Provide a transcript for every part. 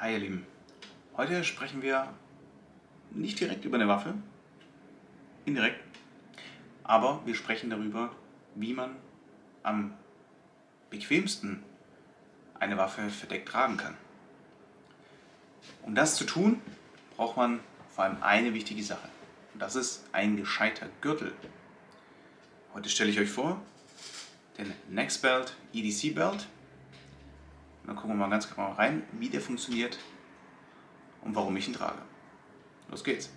Hi ihr Lieben, heute sprechen wir nicht direkt über eine Waffe, indirekt, aber wir sprechen darüber, wie man am bequemsten eine Waffe verdeckt tragen kann. Um das zu tun, braucht man vor allem eine wichtige Sache und das ist ein gescheiter Gürtel. Heute stelle ich euch vor den Nexbelt EDC Belt. Dann gucken wir mal ganz genau rein, wie der funktioniert und warum ich ihn trage. Los geht's!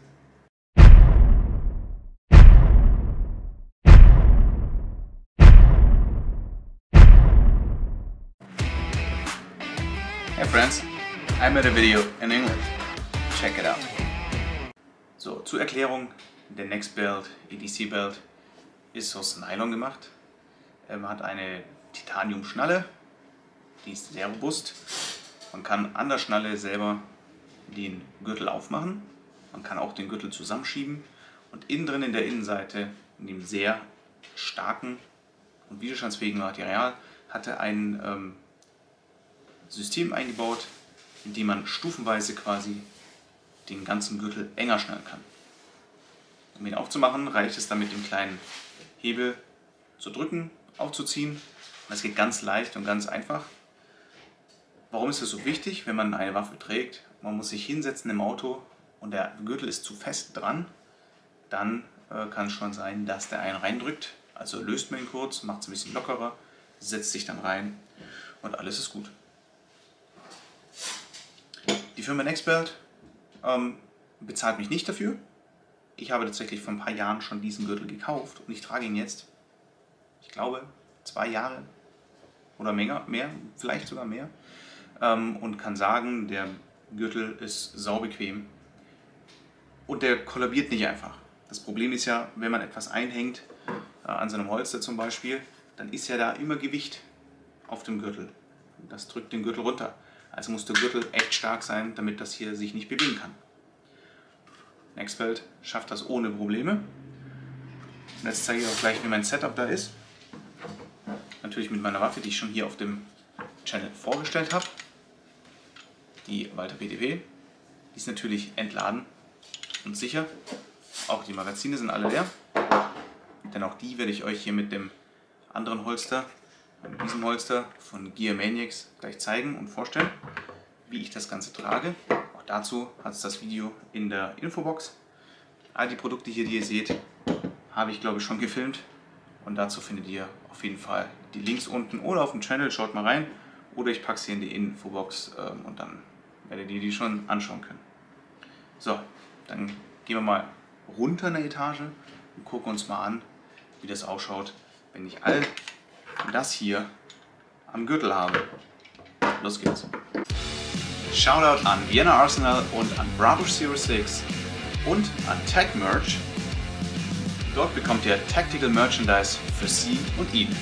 Hey friends, I made a video in English. Check it out. So, zur Erklärung, der Nexbelt EDC Belt ist aus Nylon gemacht. Man hat eine Titanium-Schnalle, die ist sehr robust. Man kann an der Schnalle selber den Gürtel aufmachen. Man kann auch den Gürtel zusammenschieben und innen drin in der Innenseite, in dem sehr starken und widerstandsfähigen Material, hat er ein System eingebaut, in dem man stufenweise quasi den ganzen Gürtel enger schnallen kann. Um ihn aufzumachen, reicht es dann mit dem kleinen Hebel zu drücken, aufzuziehen. Das geht ganz leicht und ganz einfach. Warum ist das so wichtig, wenn man eine Waffe trägt? Man muss sich hinsetzen im Auto und der Gürtel ist zu fest dran, dann kann es schon sein, dass der einen reindrückt. Also löst man ihn kurz, macht es ein bisschen lockerer, setzt sich dann rein und alles ist gut. Die Firma Nexbelt bezahlt mich nicht dafür. Ich habe tatsächlich vor ein paar Jahren schon diesen Gürtel gekauft und ich trage ihn jetzt, ich glaube, 2 Jahre oder mehr, vielleicht sogar mehr. Und kann sagen, der Gürtel ist saubequem und der kollabiert nicht einfach. Das Problem ist ja, wenn man etwas einhängt, an so einem Holster zum Beispiel, dann ist ja da immer Gewicht auf dem Gürtel. Das drückt den Gürtel runter. Also muss der Gürtel echt stark sein, damit das hier sich nicht bewegen kann. Nexbelt schafft das ohne Probleme. Und jetzt zeige ich auch gleich, wie mein Setup da ist. Natürlich mit meiner Waffe, die ich schon hier auf dem Channel vorgestellt habe. Die Walther PTW. Die ist natürlich entladen und sicher. Auch die Magazine sind alle leer. Denn auch die werde ich euch hier mit dem anderen Holster, mit diesem Holster von Gear Maniacs gleich zeigen und vorstellen, wie ich das Ganze trage. Auch dazu hat es das Video in der Infobox. All die Produkte hier, die ihr seht, habe ich glaube ich schon gefilmt. Und dazu findet ihr auf jeden Fall die Links unten oder auf dem Channel. Schaut mal rein. Oder ich packe sie in die Infobox und dann werdet ihr die schon anschauen können. So, dann gehen wir mal runter eine Etage und gucken uns mal an, wie das ausschaut, wenn ich all das hier am Gürtel habe. Los geht's! Shoutout an Vienna Arsenal und an Bravo 06 und an Tech Merch. Dort bekommt ihr Tactical Merchandise für Sie und ihn.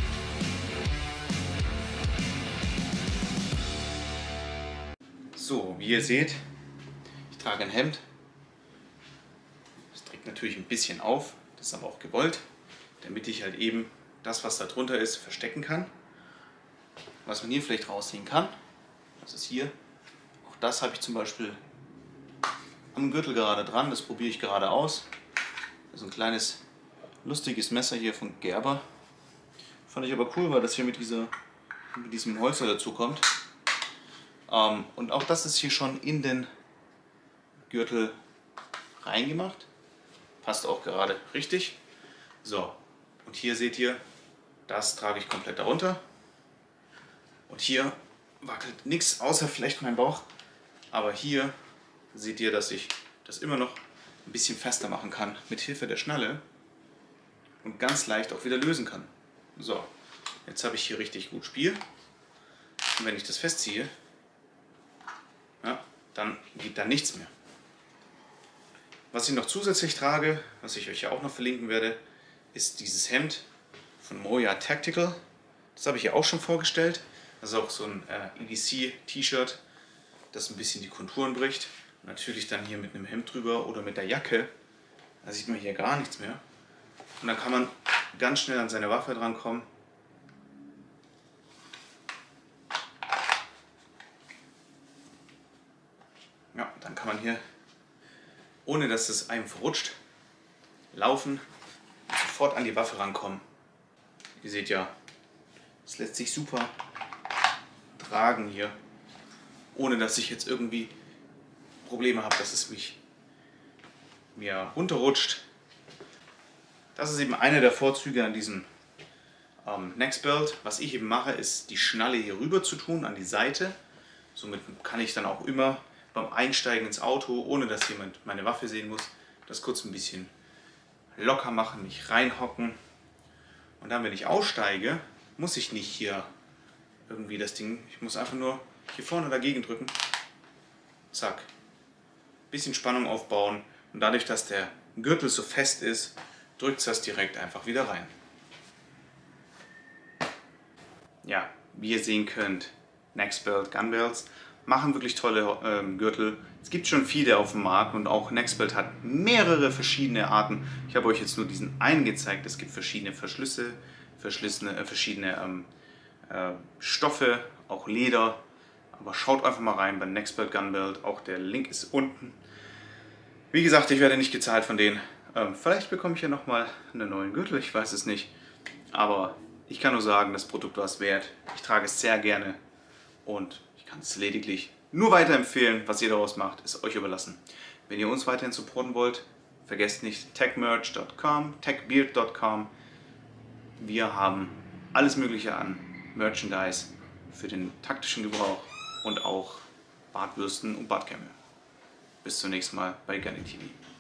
So, wie ihr seht, ich trage ein Hemd. Das trägt natürlich ein bisschen auf, das ist aber auch gewollt, damit ich halt eben das, was da drunter ist, verstecken kann. Was man hier vielleicht rausziehen kann, das ist hier, auch das habe ich zum Beispiel am Gürtel gerade dran, das probiere ich gerade aus. Das ist ein kleines, lustiges Messer hier von Gerber. Fand ich aber cool, weil das hier mit diesem Holster dazu kommt. Und auch das ist hier schon in den Gürtel reingemacht. Passt auch gerade richtig. So, und hier seht ihr, das trage ich komplett darunter. Und hier wackelt nichts, außer vielleicht mein Bauch. Aber hier seht ihr, dass ich das immer noch ein bisschen fester machen kann mit Hilfe der Schnalle und ganz leicht auch wieder lösen kann. So, jetzt habe ich hier richtig gut Spiel. Und wenn ich das festziehe, ja, dann geht da nichts mehr. Was ich noch zusätzlich trage, was ich euch ja auch noch verlinken werde, ist dieses Hemd von Moja Tactical. Das habe ich ja auch schon vorgestellt. Das ist auch so ein EDC-T-Shirt, das ein bisschen die Konturen bricht. Und natürlich dann hier mit einem Hemd drüber oder mit der Jacke. Da sieht man hier gar nichts mehr. Und dann kann man ganz schnell an seine Waffe drankommen. hier, ohne dass es einem verrutscht, laufen und sofort an die Waffe rankommen. Ihr seht ja, es lässt sich super tragen hier, ohne dass ich jetzt irgendwie Probleme habe, dass es mir runterrutscht. Das ist eben einer der Vorzüge an diesem Nextbelt. Was ich eben mache, ist die Schnalle hier rüber zu tun an die Seite. Somit kann ich dann auch immer beim Einsteigen ins Auto, ohne dass jemand meine Waffe sehen muss, das kurz ein bisschen locker machen, mich reinhocken. Und dann, wenn ich aussteige, muss ich nicht hier irgendwie das Ding, ich muss einfach nur hier vorne dagegen drücken. Zack. Bisschen Spannung aufbauen und dadurch, dass der Gürtel so fest ist, drückt es das direkt einfach wieder rein. Ja, wie ihr sehen könnt, Nextbelt Gunbelts machen wirklich tolle Gürtel. Es gibt schon viele auf dem Markt und auch Nextbelt hat mehrere verschiedene Arten. Ich habe euch jetzt nur diesen einen gezeigt. Es gibt verschiedene Verschlüsse, verschiedene Stoffe, auch Leder. Aber schaut einfach mal rein bei Nextbelt Gunbelt. Auch der Link ist unten. Wie gesagt, ich werde nicht gezahlt von denen. Vielleicht bekomme ich ja nochmal einen neuen Gürtel, ich weiß es nicht. Aber ich kann nur sagen, das Produkt war es wert. Ich trage es sehr gerne und ich kann es lediglich nur weiterempfehlen. Was ihr daraus macht, ist euch überlassen. Wenn ihr uns weiterhin supporten wollt, vergesst nicht techmerch.com, techbeard.com. Wir haben alles Mögliche an Merchandise für den taktischen Gebrauch und auch Bartbürsten und Bartkämme. Bis zum nächsten Mal bei Gunny TV.